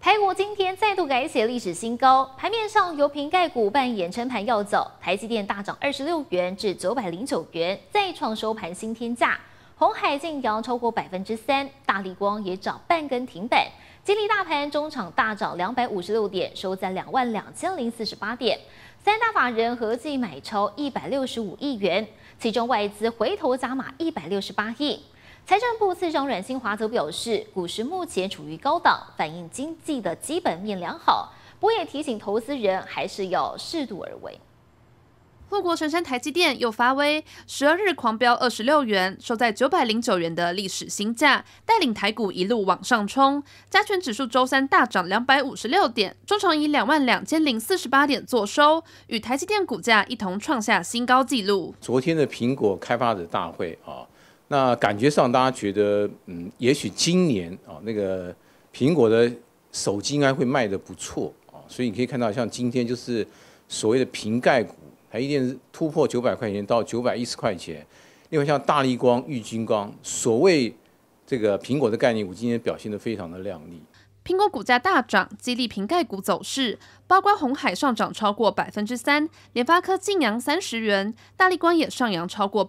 台股今天再度改写历史新高，盘面上由瓶盖股扮演撑盘要走，台积电大涨26元至909元，再创收盘新天价。鸿海劲扬超过3%，大立光也涨半根停板。激励大盘中场大涨256点，收在22048点。三大法人合计买超165亿元，其中外资回头加码168亿。财政部次长阮新华则表示，股市目前处于高档，反映经济的基本面良好，不过也提醒投资人还是要适度而为。 护国神山台积电又发威，12日狂飙26元，收在909元的历史新价，带领台股一路往上冲。加权指数周三大涨256点，中场以22048点作收，与台积电股价一同创下新高纪录。 昨天的苹果开发者大会啊，那感觉上大家觉得，也许今年啊，那个苹果的手机应该会卖得不错啊，所以你可以看到，像今天就是所谓的瓶盖股。台积电突破900块钱到910块钱，另外像大立光、玉晶光，所谓这个苹果的概念股，今天表现得非常的亮丽。 苹果股价大涨，激励瓶盖股走势，包括鸿海上涨超过3%，联发科劲扬30元，大立光也上扬超过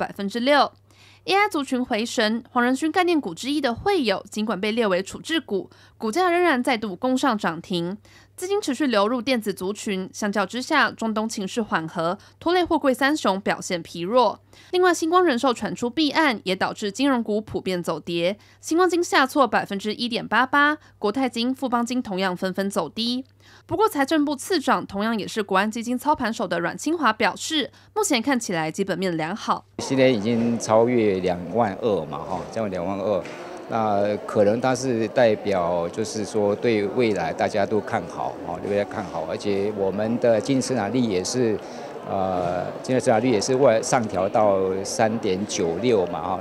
6%。AI 族群回神，黄仁勋概念股之一的慧友，尽管被列为处置股，股价仍然再度攻上涨停。资金持续流入电子族群，相较之下，中东情势缓和，拖累货柜三雄表现疲弱。另外，星光人寿传出弊案，也导致金融股普遍走跌，星光金下挫1.88%，国泰金、富邦金同样纷纷走低。不过，财政部次长同样也是国安基金操盘手的阮清华表示，目前看起来基本面良好。 现在已经超越22000嘛，将近22000。那可能它是代表，就是说对未来大家都看好，对未来看好，而且我们的经济成长率也是，经济成长率也是上调到3.96嘛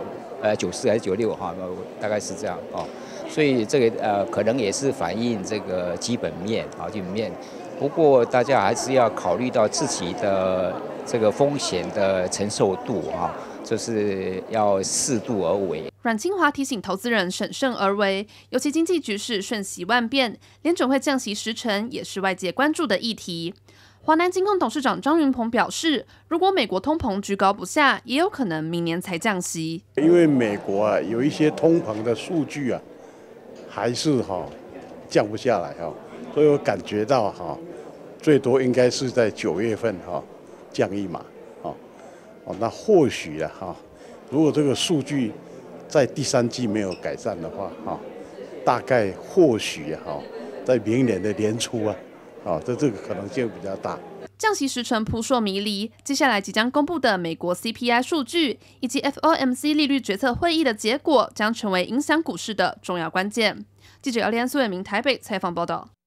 ，94还是96哈，大概是这样哦。所以这个可能也是反映这个基本面基本面。不过大家还是要考虑到自己的这个风险的承受度就是要适度而为。 阮清华提醒投资人审慎而为，尤其经济局势瞬息万变，联准会降息时程也是外界关注的议题。华南金控董事长张云鹏表示，如果美国通膨居高不下，也有可能明年才降息。 因为美国有一些通膨的数据还是降不下来所以我感觉到最多应该是在9月份降一码那或许如果这个数据在第3季没有改善的话大概或许在明年的年初这个可能性比较大。 降息时程扑朔迷离，接下来即将公布的美国 CPI 数据以及 FOMC 利率决策会议的结果，将成为影响股市的重要关键。记者姚立安、苏伟明台北采访报道。